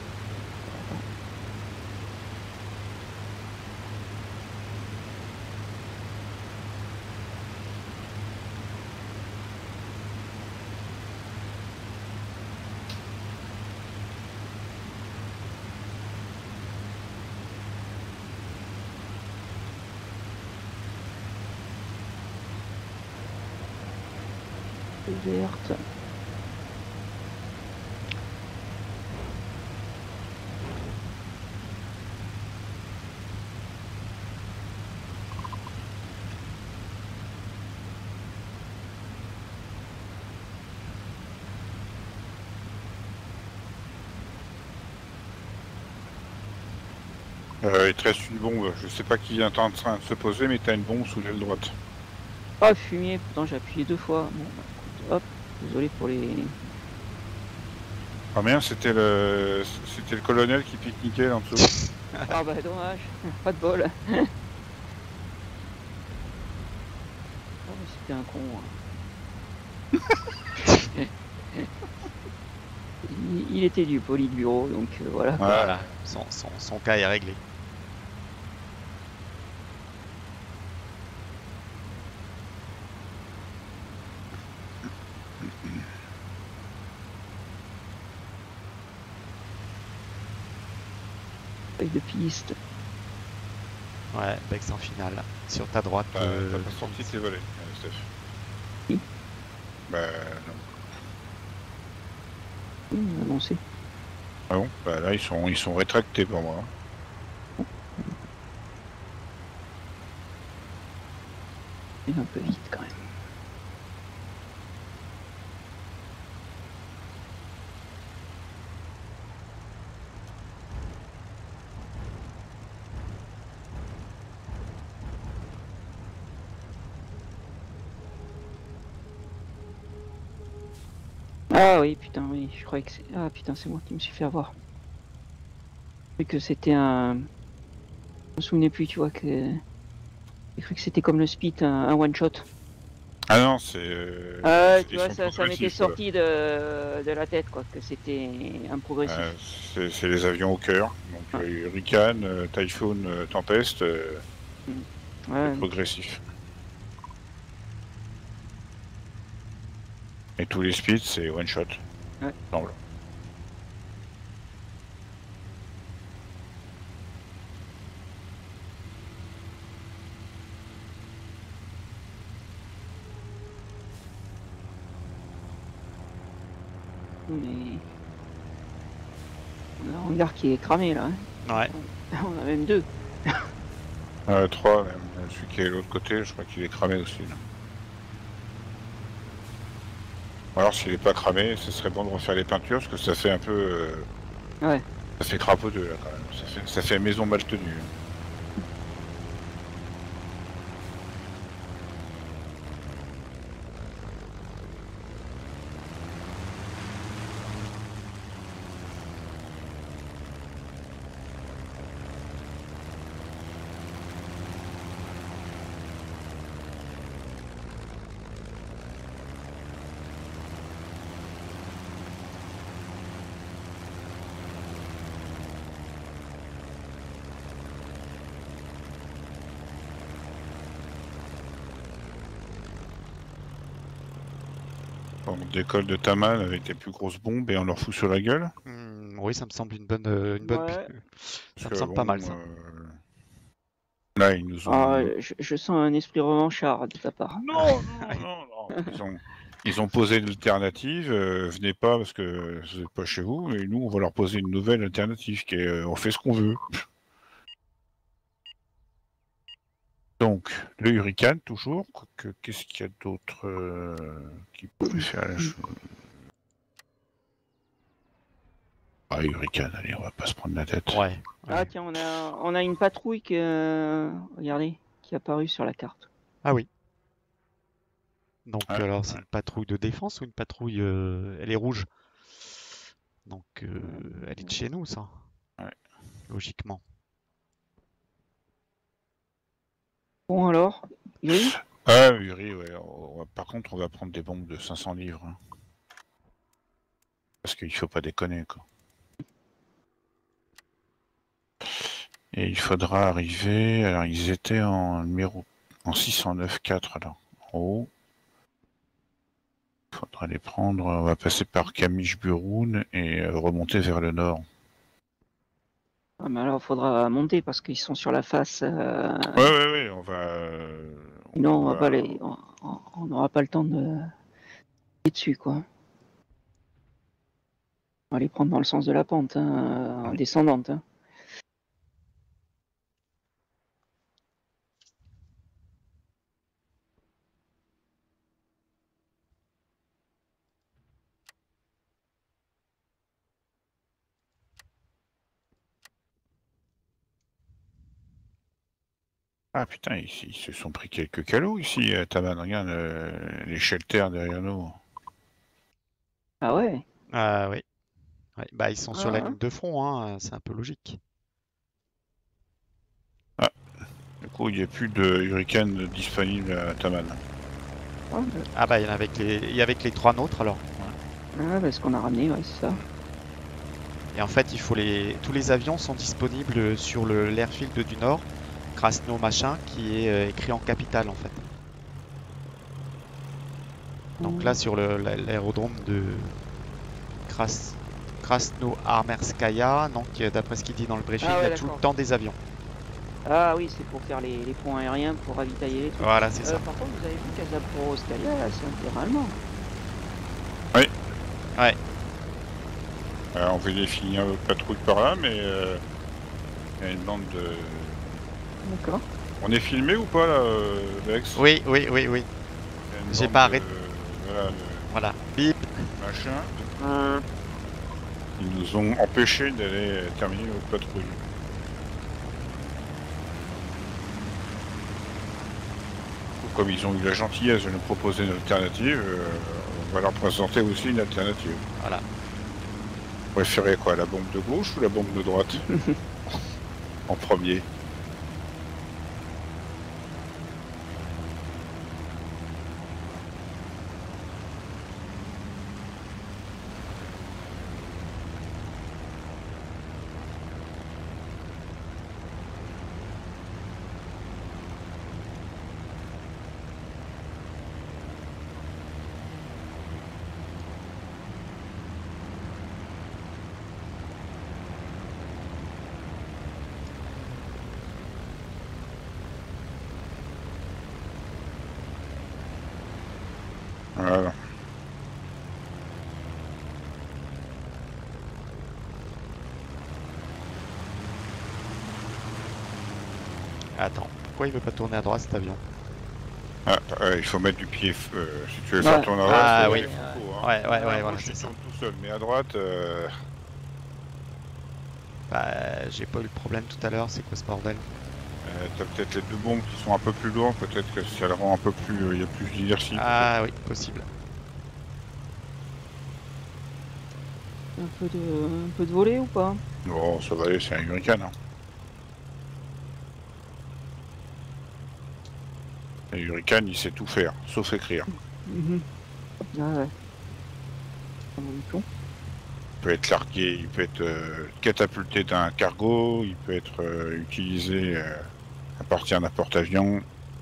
B: Verte.
A: Euh, il te reste une bombe. Je sais pas qui est en train de se poser, mais t'as une bombe sous l'aile droite.
B: Ah, fumier, pourtant j'ai appuyé deux fois. Bon, bah, écoute, hop, désolé pour les...
A: Ah merde, c'était le, c'était le colonel qui pique-niquait en dessous.
B: Ah bah dommage, pas de bol. Oh, mais c'était un con. Hein. il, il était du Politburo, donc euh, voilà.
A: Ouais.
C: Voilà. Son, son, son cas est réglé.
B: Feuille de piste.
C: Ouais, Bex en finale. Sur ta droite.
A: T'as
C: euh,
A: t'as pas sorti tes volets, euh, Steph.
B: Oui.
A: Bah non.
B: Oui, annoncé.
A: Ah bon. Bah là, ils sont, ils sont rétractés pour moi.
B: Il est un peu vite quand même. Ah oui, putain, oui, je croyais que c'est... Ah putain, c'est moi qui me suis fait avoir. Je croyais que c'était un... Je me souvenais plus, tu vois, que... J'ai cru que c'était comme le speed, un, un one-shot.
A: Ah non, c'est. Euh,
B: Ah,
A: c'est-
B: tu
A: ils
B: vois,
A: sont
B: ça, ça m'était
A: progressifs, voilà.
B: sorti de, de la tête, quoi, que c'était un progressif.
A: Euh, c'est c'est les avions au cœur. Donc
B: Ouais.
A: euh, Hurricane, euh, Typhoon, euh, Tempest, euh,
B: Ouais,
A: c'est progressif. Et tous les speeds, c'est one shot.
B: Ouais.
A: Semble.
B: Mais... On a un hangar qui est cramé là. Hein.
C: Ouais.
B: On a même deux.
A: Euh, trois même. Celui qui est de l'autre côté, je crois qu'il est cramé aussi. Là. Alors s'il est pas cramé, ce serait bon de refaire les peintures parce que ça fait un peu... Euh...
B: Ouais.
A: Ça fait crapaudeux là quand même. Ça fait, ça fait maison mal tenue. On décolle de Taman avec les plus grosses bombes et on leur fout sur la gueule.
C: Hmm, oui, ça me semble une bonne, euh, une bonne.
B: Ouais.
C: Ça
A: Parce
C: me semble
A: que,
C: pas
A: bon,
C: mal ça.
A: euh, Là, ils nous ont.
B: Ah, je, je sens un esprit revanchard de ta part.
A: Non, non, non, non. Ils ont, ils ont posé une alternative. Euh, venez pas parce que c'est pas chez vous. Et nous, on va leur poser une nouvelle alternative qui est euh, on fait ce qu'on veut. Donc, le Hurricane, toujours. Que- Qu'est-ce qu'il y a d'autre euh, qui pourrait faire la chose? Ah, Hurricane, allez, on va pas se prendre la tête.
C: Ouais.
B: Ah
C: ouais.
B: tiens, on a, on a une patrouille qui, euh, regardez, qui est apparue sur la carte.
C: Ah oui. Donc
A: Ouais,
C: alors c'est
A: ouais.
C: une patrouille de défense ou une patrouille euh, elle est rouge. Donc euh, elle est de chez nous ça.
A: Ouais.
C: Logiquement.
B: Bon alors, Yuri.
A: Ah, Uri, ouais. On va- par contre, on va prendre des bombes de cinq cents livres. Hein. Parce qu'il faut pas déconner, quoi. Et il faudra arriver. Alors, ils étaient en numéro en six cent neuf quatre là. En haut. Il faudra les prendre. On va passer par Kamish-Buroun et euh, remonter vers le nord.
B: Ah, mais alors, il faudra monter parce qu'ils sont sur la face. Euh...
A: Ouais, ouais, ouais. On va. euh,
B: Sinon, on
A: on
B: va
A: va-
B: pas les, on- on on n'aura pas le temps de aller dessus, quoi. On va les prendre dans le sens de la pente, hein, en
A: Ouais.
B: descendante. Hein.
A: Ah putain, ils, ils se sont pris quelques calots ici, euh, Taman. Regarde euh, les shelters derrière nous.
B: Ah ouais.
C: Ah oui. Ouais, bah ils sont sur la
B: Ah,
C: ligne de front, hein, c'est un peu logique.
A: Ah, du coup, il n'y a plus de Hurricane disponible à Taman.
B: ah, bah,
C: Ah bah il y en a avec les, il y a avec les trois nôtres alors.
B: ah, bah, ce qu'on a ramené, ouais, c'est ça.
C: Et en fait il faut les, tous les avions sont disponibles sur le l'airfield du Nord, Krasno machin, qui est euh, écrit en capitale en fait. Donc là sur le- la- l'aérodrome de Kras, Krasnoarmerskaya, donc euh, d'après ce qu'il dit dans le briefing,
B: Ah ouais,
C: il y a tout le
B: d'accord.
C: temps des avions.
B: Ah oui, c'est pour faire les, les ponts aériens, pour ravitailler les trucs.
C: Voilà, c'est
B: Euh,
C: ça.
B: par contre, vous avez vu qu'Azaporoskalia, là, c'est un terrain allemand.
C: Ouais.
A: Alors, on va les finir notre patrouille par là, mais euh, il y a une bande de.
B: D'accord.
A: On est filmé ou pas là, euh, Lex?
C: Oui, oui, oui, oui.
A: Il y a une
C: J'ai
A: bande
C: pas
A: de-
C: arrêté.
A: Voilà, le
C: Voilà. Bip.
A: machin.
B: Euh,
A: Ils nous ont empêchés d'aller euh, terminer notre patrouille. Comme ils ont eu la gentillesse de nous proposer une alternative, euh, on va leur présenter aussi une alternative.
C: Voilà.
A: Vous préférez quoi, la bombe de gauche ou la bombe de droite? En premier. Voilà.
C: Attends, pourquoi il veut pas tourner à droite cet avion?
A: Ah, euh, il faut mettre du pied. Euh, si tu veux
B: Ouais.
A: faire tourner à droite,
C: Ah
A: faut
C: oui.
A: mettre les faux, hein.
C: Ouais, ouais, ouais,
A: Ah,
C: voilà,
A: moi,
C: c'est
A: je
C: ça.
A: tourne tout seul, mais à droite, euh,
C: Bah, j'ai pas eu le problème tout à l'heure, c'est quoi ce bordel?
A: euh, t'as peut-être les deux bombes qui sont un peu plus lourdes, peut-être que ça le rend un peu plus. euh, Il y a plus d'inertie.
C: Ah oui, possible.
B: Un peu de, un peu de volée ou pas?
A: Bon, ça va aller, c'est un Hurricane. Hein. Un Hurricane, il sait tout faire, sauf écrire.
B: Mhm. Ah ouais. Ah, bon, du tout.
A: Il peut être largué, il peut être euh, catapulté d'un cargo, il peut être euh, utilisé euh, à partir d'un porte-avions.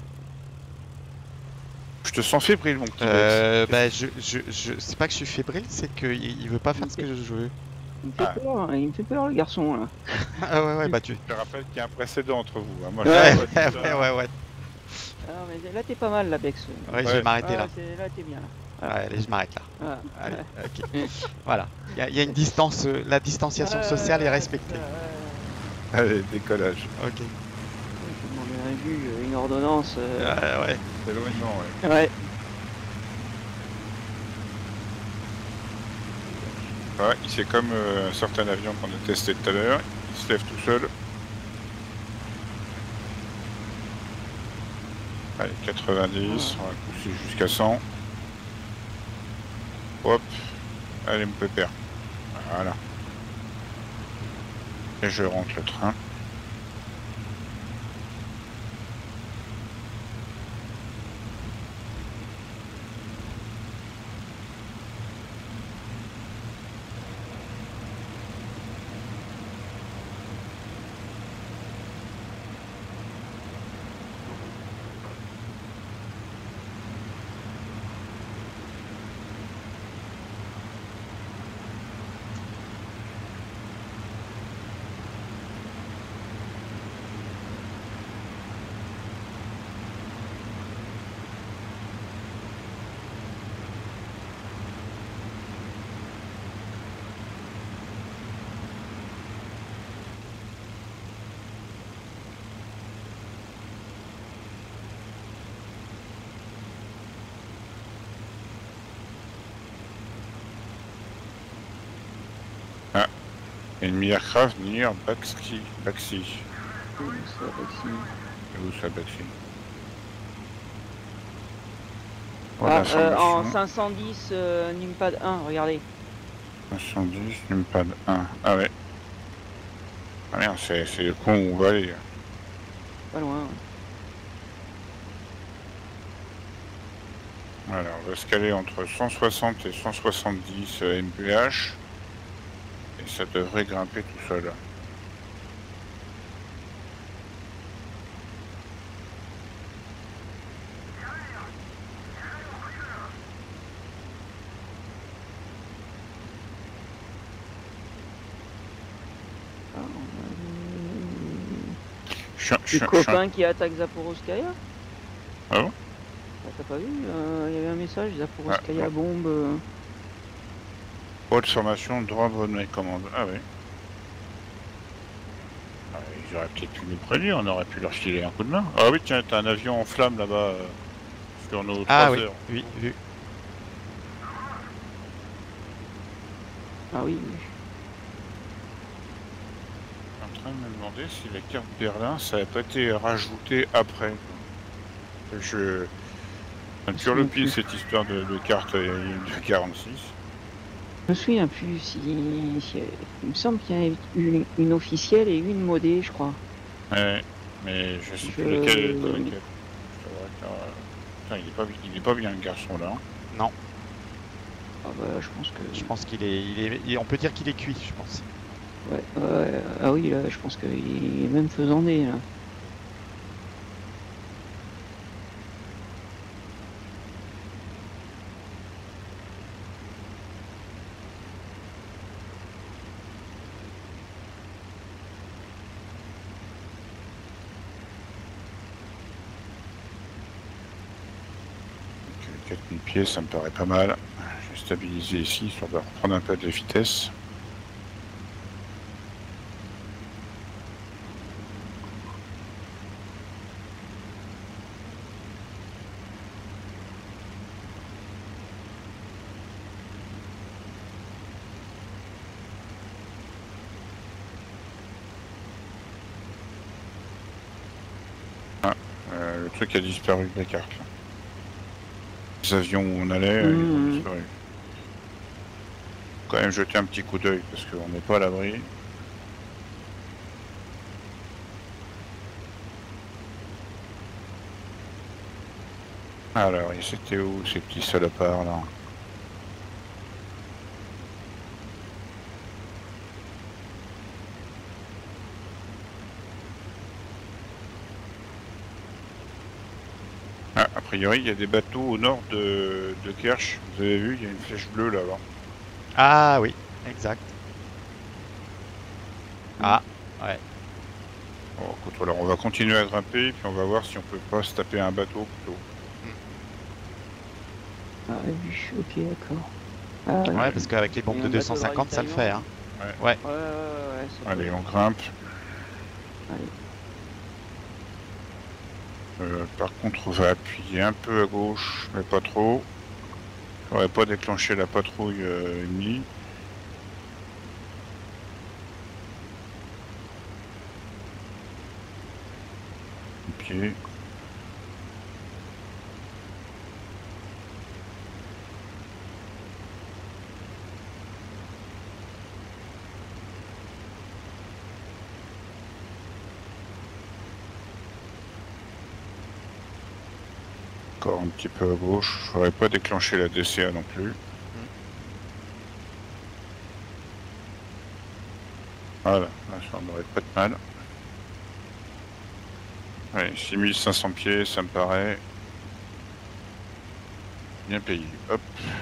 A: Je te sens fébrile, mon petit
C: Euh,
A: Bex.
C: bah, je, je, je, c'est pas que je suis fébrile, c'est qu'il il veut pas faire ce que je veux.
B: Il me fait
A: Ah.
B: peur, hein, il me fait peur le garçon là.
C: Ah ouais, ouais, bah tu.
A: Je te rappelle qu'il y a un précédent entre vous. Hein. Moi,
B: Ouais,
A: je
C: Ouais,
A: sais pas
C: ouais,
A: tout
C: ouais,
A: ça.
C: ouais, ouais.
B: Ah, mais là t'es pas mal la Bex.
C: Ouais, je
A: Ouais.
C: vais m'arrêter
B: Ah,
C: là.
B: c'est- là t'es bien là.
C: Ouais, allez, je m'arrête là.
B: Ah.
C: Allez, ok.
B: Ouais.
C: Voilà. Il y, a- il y a une distance, euh, la distanciation
B: Ah,
C: sociale est
B: ouais,
C: respectée.
B: c'est ça, ouais.
A: Allez, décollage.
C: Ok.
B: Je vais demander un but, euh, une ordonnance. euh,
C: Euh, ouais.
A: Éloignement, ouais.
B: Ouais.
A: Ouais, il c'est comme euh, un certain avion qu'on a testé tout à l'heure. Il se lève tout seul. Allez, quatre-vingt-dix, on va pousser jusqu'à cent. Hop. Allez, mon pépère. Voilà. Et je rentre le train. Enemy aircraft near Baxi. Baxi.
B: Oui, ça, Baxi.
A: Et où ça, Baxi? Pour
B: Ah, euh, en
A: l'information.
B: cinq cent dix, euh, Numpad un, regardez.
A: cinq cent dix, Numpad un. Ah ouais. Ah merde, c'est c'est le con où on va aller.
B: Pas loin. Ouais.
A: Voilà, on va se caler entre cent soixante et cent soixante-dix euh, M P H. Et ça devrait grimper tout seul.
B: Ah, on a
A: Je suis- je
B: des
A: suis- je suis un-
B: copains qui attaquent Zaporozhskaya.
A: Ah bon?
B: Ah, t'as pas vu? euh, Il y avait un message, Zaporozhskaya
A: Ah,
B: bombe. euh.
A: Haute formation, droit de mes commandes. Ah oui. Ah, ils auraient peut-être pu nous prévenir, on aurait pu leur filer un coup de main. Ah oui, tiens, t'as un avion en flammes là-bas euh, sur nos
C: Ah
A: trois
C: oui,
A: heures.
C: oui, vu.
B: Ah oui, oui.
A: Je suis en train de me demander si la carte Berlin, ça n'a pas été rajouté après. Je... Un
B: Je
A: sur le
B: me
A: pied
B: souviens
A: cette histoire de, de carte euh, de quarante-six.
B: Je me souviens plus si, si- il me semble qu'il y a eu une, une officielle et une modée, je crois.
A: Ouais, mais je sais plus
B: Je-
A: lequel est lequel. Je t'avouerai que, euh, putain, il est pas, il est pas bien le garçon là.
C: Non,
B: Ah bah, je pense que.
C: je pense qu'il est, il est, il- on peut dire qu'il est cuit, je pense.
B: Ouais, ouais, ah oui, là, je pense qu'il est même faisandé, là.
A: quatre mille pieds, ça me paraît pas mal. Je vais stabiliser ici, histoire de reprendre un peu de vitesse. Euh, le truc a disparu de la carte. Là. Les avions où on allait, mmh. ils ont disparu. Quand même jeter un petit coup d'œil parce qu'on n'est pas à l'abri. Alors, c'était où ces petits salopards là? Ah, a priori, il y a des bateaux au nord de, de Kerch. Vous avez vu, il y a une flèche bleue là-bas.
C: Ah oui, exact. Ah, ouais.
A: Bon, écoute, alors on va continuer à grimper, puis on va voir si on peut pas se taper un bateau plutôt.
B: Ah oui, ok, d'accord. Ah,
C: ouais, ouais, parce qu'avec les bombes de deux cent cinquante, ça le fait. Hein.
A: Ouais.
C: Ouais.
B: Ouais, ouais, ouais, ouais,
A: Allez, on grimpe.
B: Allez.
A: Euh, par contre, on va appuyer un peu à gauche, mais pas trop. J'aurais pas déclenché la patrouille euh, ennemie. Pied. Encore un petit peu à gauche. J'aurais pas déclenché la D C A non plus. Voilà, ça n'aurait pas de mal. Ouais, six mille cinq cents pieds, ça me paraît bien payé. Hop.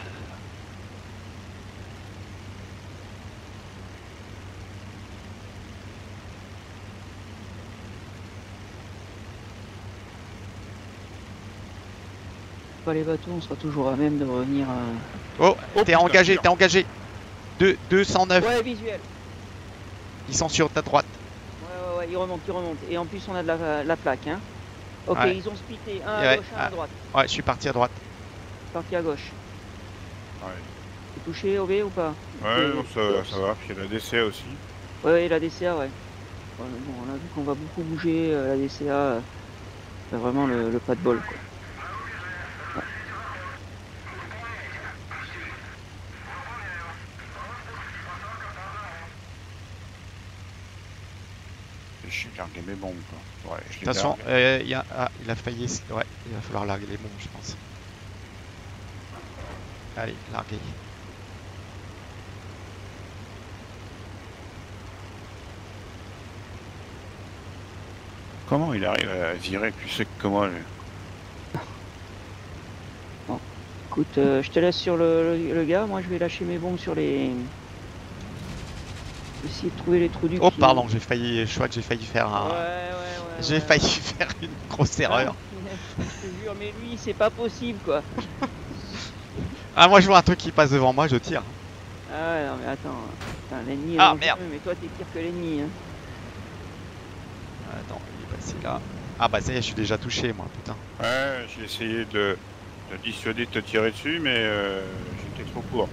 B: Pas les bateaux, on sera toujours à même de revenir à...
C: Oh, oh t'es engagé, t'es engagé. deux cent neuf.
B: Ouais, visuel.
C: Ils sont sur ta droite.
B: Ouais, ouais, ouais, ils remontent, ils remontent. Et en plus, on a de la, la plaque, hein. Ok,
C: ouais.
B: ils ont splitté. Un à
C: ouais.
B: gauche, un à droite.
C: Ouais, je suis parti à droite.
B: Parti à gauche.
A: Ouais.
B: T'es touché, O V, ou pas?
A: Ouais, non, ça, ça va. Puis il y a la D C A aussi.
B: Ouais, ouais, la D C A, ouais. Bon, on a vu qu'on va beaucoup bouger, euh, la D C A, euh, c'est vraiment le, le pas de bol, quoi. Ouais.
A: J'ai largué mes bombes, quoi. Ouais, je
C: Attention, euh, il, y a... ah, il a failli... Ouais, il va falloir larguer les bombes, je pense. Allez, larguer.
A: Comment il arrive à virer plus sec que moi, lui?
B: Bon, écoute, euh, je te laisse sur le, le, le gars, moi je vais lâcher mes bombes sur les... Essayer de trouver les trous du
C: Oh
B: pied.
C: pardon, j'ai failli... Je crois que j'ai failli faire un...
B: Ouais, ouais, ouais.
C: J'ai
B: ouais,
C: failli
B: ouais.
C: faire une grosse erreur.
B: Je te jure, mais lui, c'est pas possible, quoi.
C: Ah, moi je vois un truc qui passe devant moi, je tire.
B: Ah ouais, non mais attends, l'ennemi est
C: ah,
B: dangereux,
C: merde.
B: mais toi t'es pire que l'ennemi. Hein.
C: Attends, il est passé là. Ah bah ça y est, je suis déjà touché moi, putain.
A: Ouais, j'ai essayé de, de dissuader de te tirer dessus, mais euh, j'étais trop court.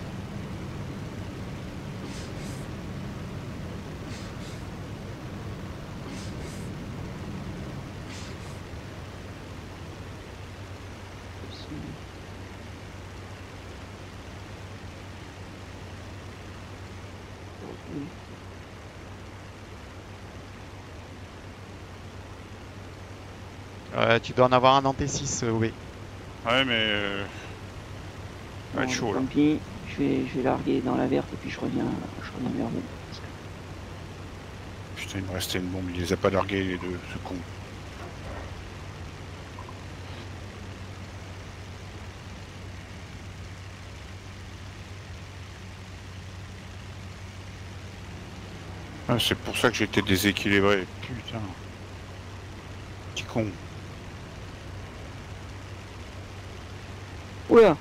C: Euh, tu dois en avoir un dans T six, euh, oui.
A: Ouais, mais... Euh...
B: Bon,
A: va être chaud, là.
B: Tant pis, je vais, je vais larguer dans la verte et puis je reviens, je reviens vers vous.
A: Putain, il me restait une bombe, il les a pas largués les deux, ce con. Ah, c'est pour ça que j'étais déséquilibré, putain. Petit con.
B: Oula.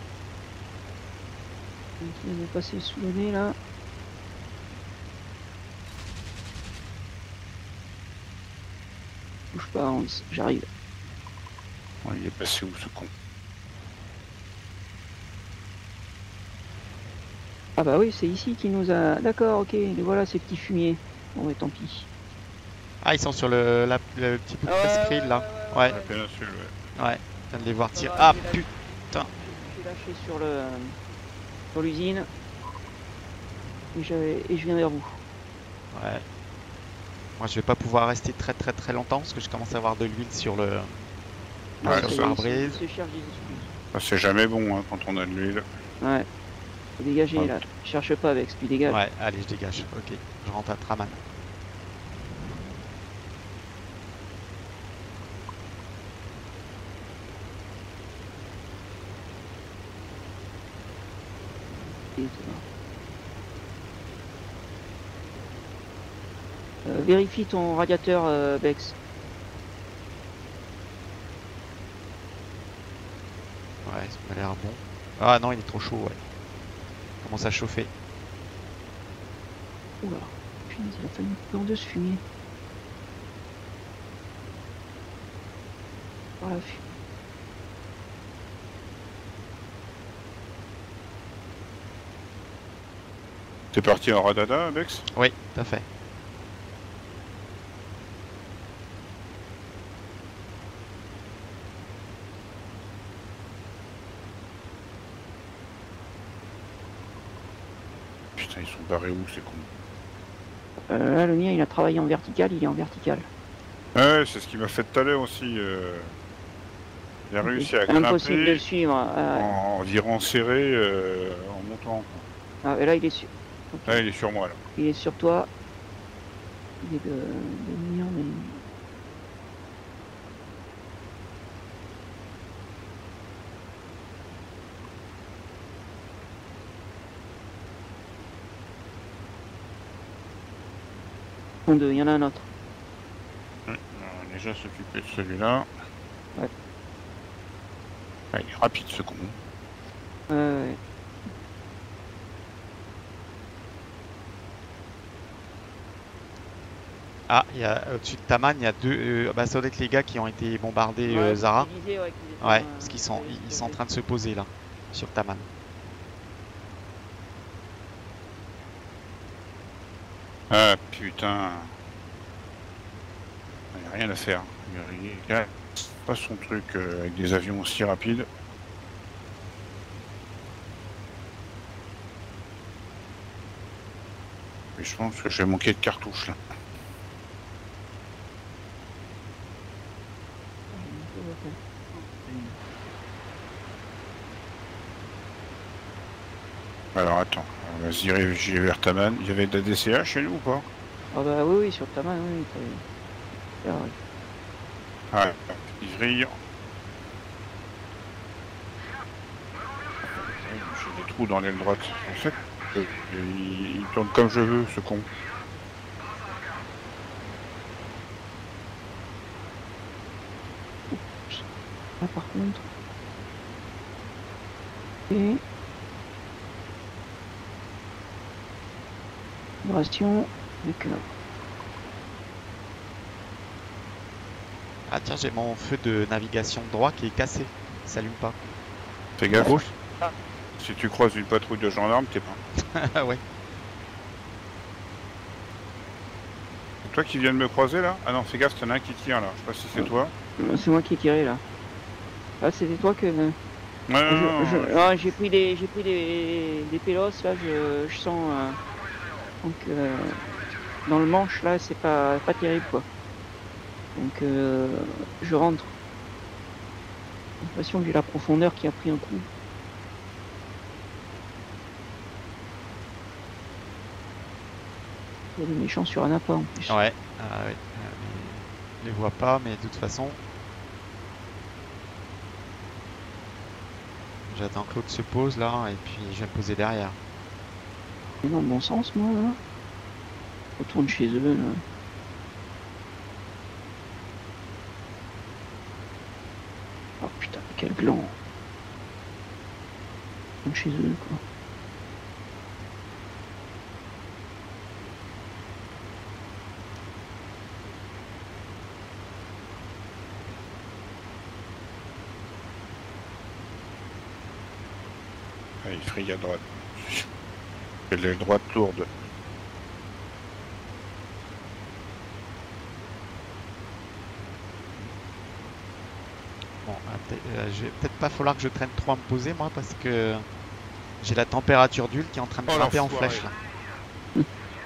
B: Il vient de passer sous le nez là. Bouge pas, Hans, j'arrive.
A: Ouais, il est passé où ce con?
B: Ah bah oui, c'est ici qu'il nous a... D'accord, ok, et voilà ces petits fumiers. Bon mais tant pis.
C: Ah, ils sont sur le, la- le petit bout de presqu'île là. Ouais,
A: La péninsule, ouais.
C: ouais. Je viens de les voir
B: Ça
C: tirer.
B: va,
C: Ah
B: j'ai lâché-
C: putain.
B: J'ai lâché sur le... sur l'usine. Et, j'avais- et je viens vers vous.
C: Ouais. Moi, je vais pas pouvoir rester très très très longtemps parce que je commence à avoir de l'huile sur le.
A: Ouais,
C: sur
B: ça
C: le
B: y est,
C: pare-brise.
B: il se cherche des excuses.
A: Bah, c'est jamais bon hein, quand on a de l'huile.
B: Ouais. Faut dégager
A: Ouais.
B: là. Cherche pas avec, tu dégages.
C: Ouais, allez, je dégage. Ok, je rentre à Traman.
B: Et ça va. Euh, vérifie ton radiateur, euh, Bex.
C: Ouais, ça m'a l'air bon. Ah non, il est trop chaud, ouais. Il commence à chauffer.
B: Oula. Punaise, il a fallu une peur de ce fumier. Voilà, fu-
A: T'es parti en radada, Bex?
C: Oui, tout à fait.
A: Putain, ils sont barrés où, c'est con?
B: Euh, là, le mien, il a travaillé en vertical, il est en vertical.
A: Ouais, c'est ce qu'il m'a fait tout à l'heure aussi. euh. Il a réussi à
B: Impossible de le
A: grimper
B: suivre. Ah, ouais.
A: en virant serré euh, en montant. quoi.
B: Ah, et là, il est sur... ok.
A: Là, il est sur moi, là.
B: Il est sur toi. Il est de, de mire, mais... Bon, deux, il y en a un autre.
A: Ouais, on va déjà s'occuper de celui-là.
B: Ouais.
A: Ah, il est rapide, ce con.
B: Ouais, ouais.
C: Ah, il y a au-dessus de Taman, il y a deux. Euh, bah, ça doit être les gars qui ont été bombardés, euh,
B: Ouais,
C: Zara.
B: il disait, ouais, qu'ils étaient
C: Ouais,
B: dans-
C: parce qu'ils sont,
B: qu'ils
C: ils,
B: étaient
C: ils sont en train de se poser là, sur Taman.
A: Ah, putain. Il n'y a rien à faire. Il y a pas son truc euh, avec des avions aussi rapides. Mais je pense que j'ai manqué de cartouches, là. Alors attends, on va se diriger vers Taman. Il y avait de la D C A chez nous ou pas?
B: Ah bah oui, oui, sur ta main, oui. t'as- Ah, ouais.
A: Ah, il vrille. J'ai des trous dans l'aile droite. En fait, euh, il, il tourne comme je veux, ce con.
B: Là, par contre... Et... Vibration avec... euh,
C: Ah tiens, j'ai mon feu de navigation droit qui est cassé. Il s'allume pas.
A: Fais gaffe.
C: Gauche.
A: Si tu croises une patrouille de gendarmes, t'es pas.
C: Ah ouais.
A: C'est toi qui viens de me croiser là? Ah non, fais gaffe, t'en as un qui tire là. Je sais pas si c'est toi.
B: euh, C'est moi qui ai tiré là. Ah, c'était toi que...
A: Ouais,
B: Je-
A: non, non,
B: je-
A: non,
B: ah, j'ai pris des j'ai pris des, des pélos là, je, je sens euh, donc euh, dans le manche là c'est pas pas terrible quoi. Donc euh, je rentre. J'ai l'impression que j'ai la profondeur qui a pris un coup. Il y a des méchants sur Anapa en plus.
C: Ouais. Ah ouais. Euh, mais je les vois pas, mais de toute façon. J'attends que l'autre se pose là et puis je vais me poser derrière.
B: C'est dans le bon sens moi là. Retourne chez eux là. Oh putain, quel gland. de chez eux, quoi.
A: Ah, il fraye à droite. Et les droites lourdes.
C: Bon, ah, peut- euh, je vais peut-être pas falloir que je traîne trop à me poser moi parce que j'ai la température d'huile qui est en train de
A: Oh,
C: grimper en
A: l'enfoiré.
C: flèche là.
A: Il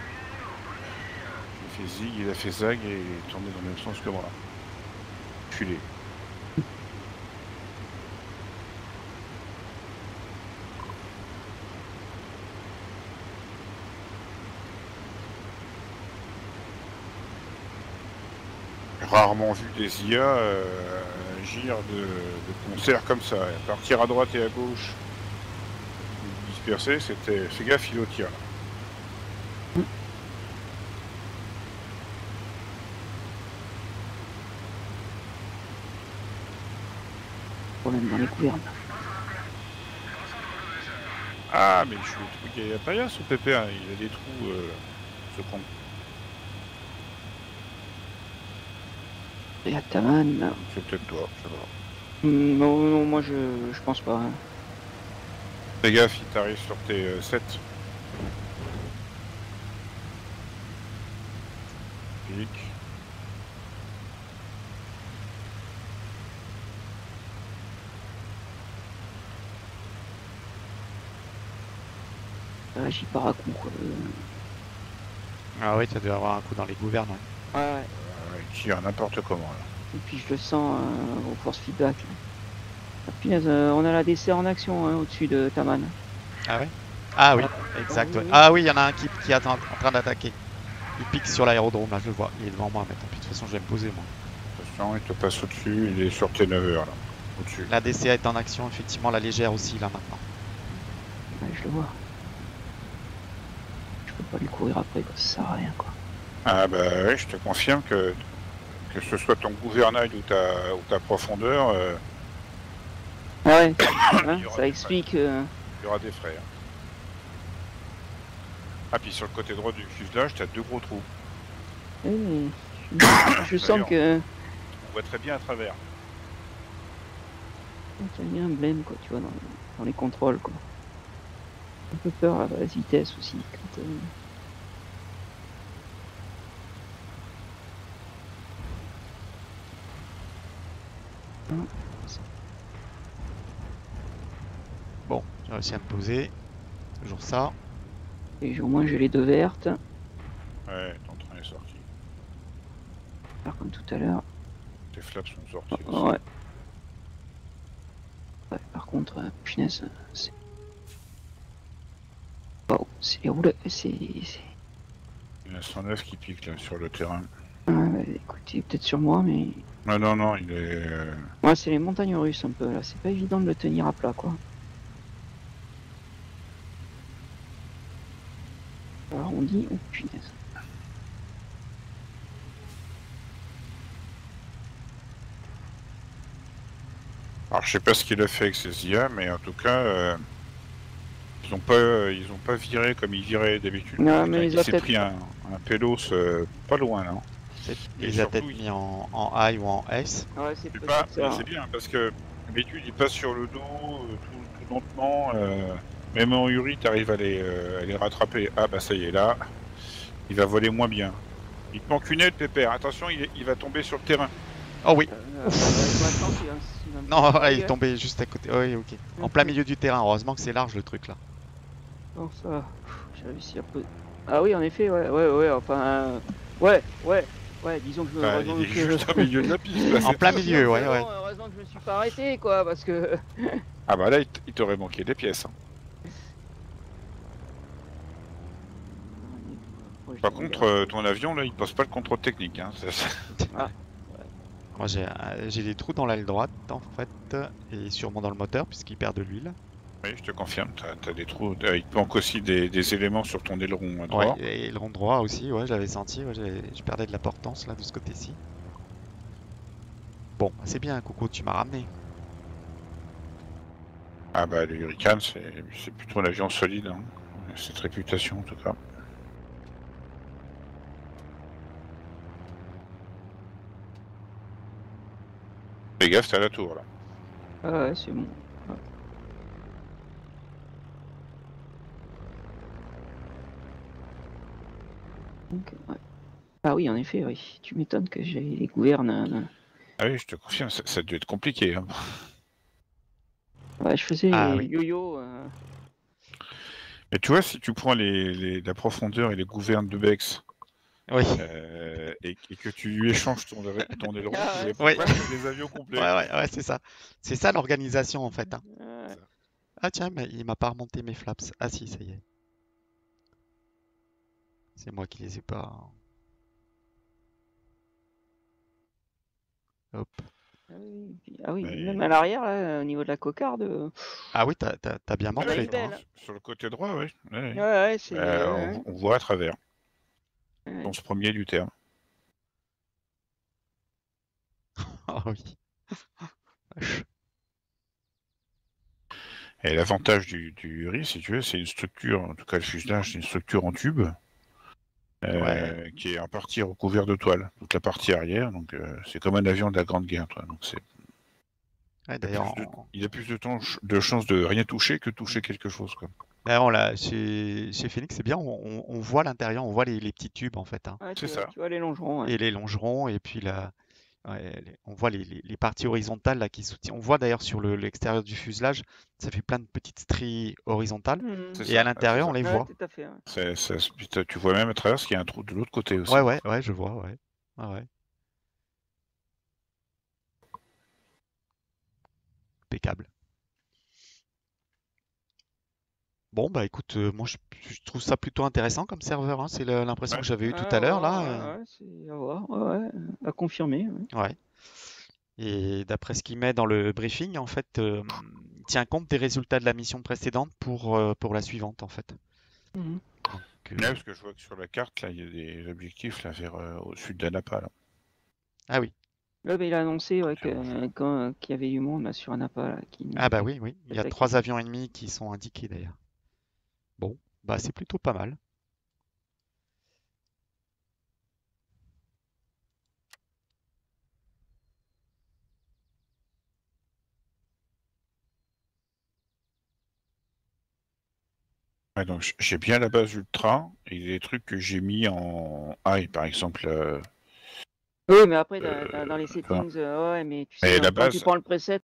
A: a fait zig, il a fait zag et il est tourné dans le même sens que moi. Culé. Rarement vu des I A euh, agir de, de concert comme ça. Partir à droite et à gauche, disperser, c'était. Fais gaffe, il au tir. Là.
B: Problème dans les gouvernes.
A: Ah, mais je suis le truc, il n'y a pas rien ce P P, hein. Il a des trous, euh, ce con.
B: Et à Taman, là.
A: C'est peut-être toi, je sais pas.
B: Hmm, non, non, moi je, je pense pas. Hein.
A: Fais gaffe, il t'arrive sur tes euh, sept. Pique.
B: Ah, j'y pars à coup, quoi.
C: Ah oui, ça doit avoir un coup dans les gouvernes. Ouais.
B: Ouais, ouais.
A: Euh, il tire n'importe comment là.
B: Et puis je le sens euh, au force feedback. Là. Ah, punaise, euh, on a la D C en action hein, au-dessus de Taman.
C: Ah ouais. Ah oui,
B: Ah,
C: exact.
B: oui,
C: Ouais.
B: oui.
C: Ah oui, il y en a un qui, qui est en en train d'attaquer. Il pique sur l'aérodrome là, je le vois. Il est devant moi, mais tant pis, de toute façon je vais me poser moi.
A: Attention, il te passe au-dessus, il est sur tes neuf heures là. Au-dessus.
C: La D C A est en action, effectivement, la légère aussi là maintenant.
B: Ouais, je le vois. Je peux pas lui courir après, quoi. Ça sert à rien, quoi.
A: Ah bah oui, je te confirme que que ce soit ton gouvernail ou ta, ou ta profondeur, euh,
B: Ouais, hein,
A: Il y aura
B: ça
A: des
B: explique. euh,
A: il y aura des frais. hein. Ah puis sur le côté droit du fuselage, t'as deux gros trous.
B: eh, mais je, je sens
A: D'ailleurs.
B: que.
A: On voit très bien à travers.
B: Il y a un blême, quoi, tu vois, dans, dans les contrôles, quoi. Un peu peur à la vitesse aussi. Quand, euh,
C: Bon, j'ai réussi à me poser. Toujours ça.
B: Et au moins j'ai les deux vertes.
A: Ouais, ton train est sorti.
B: Alors comme tout à l'heure.
A: Tes flaps sont sortis aussi.
B: Ouais. Ouais, par contre, euh, punaise, euh, c'est. Waouh, c'est les rouleaux. C'est. c'est-
A: Il y en a cent neuf qui piquent là sur le terrain.
B: Ah, bah, écoutez, peut-être sur moi, mais.
A: Non, non, non, il est. euh,
B: Ouais, c'est les montagnes russes un peu là. C'est pas évident de le tenir à plat, quoi. Alors on dit. Oh punaise.
A: Alors je sais pas ce qu'il a fait avec ses I A, mais en tout cas, euh, ils ont pas, euh, ils ont pas viré comme ils viraient d'habitude.
B: Non,
A: Il
B: mais
A: a-
B: ils
A: il
B: ont
A: s'est
B: peut-être-
A: pris un, un pélos euh, pas loin là.
C: C'est-
A: Et
C: Il les a
A: surtout,
C: peut-être
A: il-
C: mis en, en high ou en S.
B: Ouais, c'est
A: C'est
B: peut-être
A: pas,
B: ça.
A: c'est bien parce que d'habitude il passe sur le dos euh, tout, tout lentement. euh, même en Uri, t'arrives à les, euh, à les rattraper. Ah bah ça y est là, il va voler moins bien. Il te manque une aile, Pépère. Attention, il, est- il va tomber sur le terrain.
C: Oh oui.
B: Euh, euh, maintenant, il va- il va me
C: Non,
B: faire
C: ouais, il est
B: gueule.
C: tombé juste à côté. Oui, ok. En plein milieu du terrain. Heureusement que c'est large le truc là.
B: Non, ça va. Pff, J'ai réussi à poser. Ah oui, en effet, ouais, ouais, ouais, enfin. euh, Ouais, ouais, ouais, disons que je me.
A: Bah,
B: heureusement
A: il est
B: que-
A: juste au milieu de la piste. là,
C: En
A: c'est
C: plein
A: tout.
C: milieu, ouais,
B: Non,
C: ouais.
B: heureusement que je me suis pas arrêté, quoi, parce que.
A: Ah bah là, il t- il t'aurait manqué des pièces. hein. Par contre, euh, ton avion là, il passe pas le contrôle technique. Hein. ça- ça-
C: Moi j'ai euh, j'ai des trous dans l'aile droite en fait. Et sûrement dans le moteur puisqu'il perd de l'huile.
A: Oui, je te confirme, t'as as des trous. euh, Il te manque aussi des, des éléments sur ton aileron à droit.
C: Ouais, et le rond droit aussi, ouais, j'avais senti. Ouais, j'avais- je perdais de la portance là de ce côté-ci. Bon, c'est bien, Coco, tu m'as ramené.
A: Ah bah le Hurricane, c'est c'est plutôt un avion solide, hein. Cette réputation en tout cas. Fais gaffe, t'es à la tour là.
B: Ah ouais, c'est bon. Ouais. Donc, ouais. Ah oui, en effet, oui. Tu m'étonnes que j'ai les gouvernes. euh,
A: Ah oui, je te confirme, ça, ça a dû être compliqué. Hein.
B: Ouais, je faisais
C: Ah
B: les
C: oui.
B: yo-yo. euh,
A: Mais tu vois, si tu prends les, les- la profondeur et les gouvernes de Bex
C: Oui.
A: euh, et, et que tu lui échanges ton, ton aileron,
B: Ah
A: vous
B: ouais,
A: avez
B: c'est
C: Oui.
B: ça.
A: presque des avions complets.
C: Ouais, ouais, ouais, c'est ça. C'est ça l'organisation en fait, hein.
B: Ouais.
C: Ah tiens, mais il m'a pas remonté mes flaps. Ah si, ça y est. C'est moi qui les ai pas. Hop.
B: Ah oui, puis- ah oui,
A: Mais-
B: même à l'arrière, là, au niveau de la cocarde. euh,
C: Ah oui, t'as, t'as- t'as bien
A: Ah
B: Elle
A: oui,
B: a
C: morflé
B: une
C: toi,
B: belle.
C: hein.
B: Hein.
A: sur le côté droit, oui. Ouais, ouais.
B: Ouais, ouais, c'est.
A: Euh,
B: Ouais,
A: on, on voit à travers,
B: ouais.
A: dans ce premier du terme.
C: Ah oui. Vache.
A: Et l'avantage du, du Uri, si tu veux, c'est une structure, en tout cas le fuselage, c'est une structure en tube
C: Ouais.
A: euh, qui est en partie recouvert de toile, toute la partie arrière. Donc euh, c'est comme un avion de la Grande Guerre. Toi. Donc c'est
C: Ouais,
A: il a
C: d'ailleurs,
A: plus de,
C: on...
A: il a plus de temps de chances de rien toucher que toucher quelque chose. Quoi.
C: d'ailleurs, on l'a- chez... chez Phoenix, c'est bien, on, on- on voit l'intérieur, on voit les, les petits tubes en fait, hein.
B: Ouais,
A: C'est
B: tu, vois,
A: ça.
B: tu vois les longerons. Ouais.
C: Et les longerons, et puis la... ouais, les- on voit les, les- les parties horizontales là qui soutiennent. On voit d'ailleurs sur le- l'extérieur du fuselage, ça fait plein de petites stries horizontales.
B: Mhm.
A: C'est
C: Et à
A: ça. Ouais, c'est
C: l'intérieur, on
A: ça.
C: les
B: Ouais,
C: voit.
B: tout à fait. Ouais.
A: C'est- c'est- puis t'as- tu vois même à travers qu'il y a un trou de l'autre côté aussi.
C: Ouais, ouais, ouais, je vois, ouais. Ouais, ouais. Impeccable. Bon, bah écoute, euh, moi je, je trouve ça plutôt intéressant comme serveur, hein. C'est le- l'impression
A: Ouais.
C: que j'avais eue
B: Ouais,
C: tout
B: à
C: à l'heure
B: voir,
C: là. euh,
B: ouais, ouais, c'est à voir. Ouais, ouais, à confirmer. Ouais.
C: Ouais. Et d'après ce qu'il met dans le briefing, en fait, euh, il tient compte des résultats de la mission précédente pour, euh, pour la suivante, en fait.
B: Mhm.
C: Donc,
A: Ouais,
C: euh,
A: parce que je vois que sur la carte, là, il y a des objectifs là, vers euh, au sud d'Anapa. Là.
C: ah oui.
B: Ouais, bah, il a annoncé ouais, que,
A: Tiens, je-
B: quand, qu'il y avait du monde là, sur Anapa là, qui nous
C: Ah bah oui, oui. Il y a
B: attaquait.
C: trois avions ennemis qui sont indiqués d'ailleurs. Bon, bah c'est plutôt pas mal.
A: Ouais, donc j- j'ai bien la base ultra et des trucs que j'ai mis en high, par exemple. euh,
B: Oui, mais après, dans,
A: euh,
B: dans- dans les
A: enfin,
B: settings, euh, ouais, mais tu sais,
A: mais la
B: dans- quand tu
A: base,
B: prends le preset,